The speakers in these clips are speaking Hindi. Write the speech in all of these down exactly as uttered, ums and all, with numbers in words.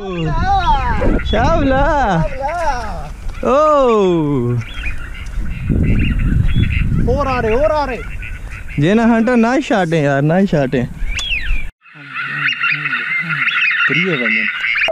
शावला ओ और आ रहे और आ रहे जेना हंटर नाइस शॉट है यार, नाइस शॉट है। त्रिये बंदे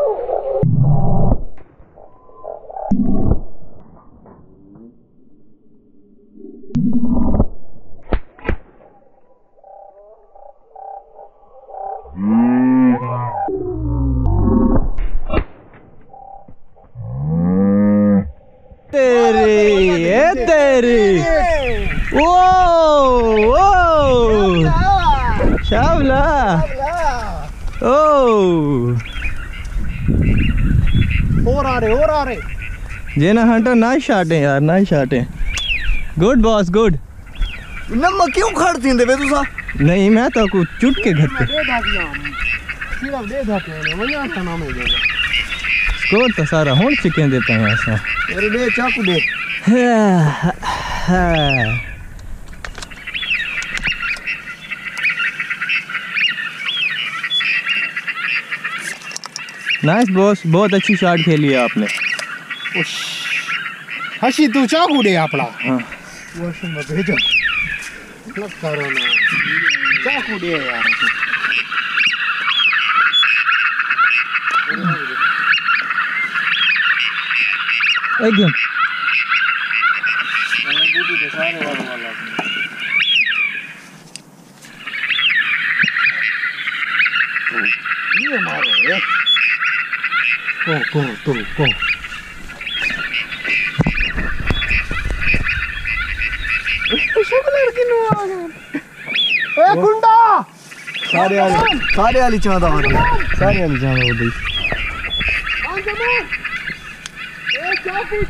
तेरी ये तेरी ओ ओ शावला ओ और आ रहे और आ रहे जेना हंटर नाइस शॉट है यार, नाइस शॉट है। Good boss good. नम्मा क्यों खड़ती दे तुसा? नहीं मैं तो कुछ चुट के घर पे दे धाकियां सिर्फ दे धाके वया था नाम है देगा स्कोर तो सारा होन चिकन देता है ऐसा। अरे दे चाकू दे। नाइस बॉस, बहुत अच्छी शॉट खेली है आपने। हसी तू चाकू दे अपना। हाँ वॉशरूम में भेजो मत करो ना, चाकू दे यार। एक गेम ये मारो रे को को तो को लड़की नु आ गया ए गुंडा सारे वाली सारे वाली चांदा हो गई, सारे वाली चांदा हो गई। ए चाकू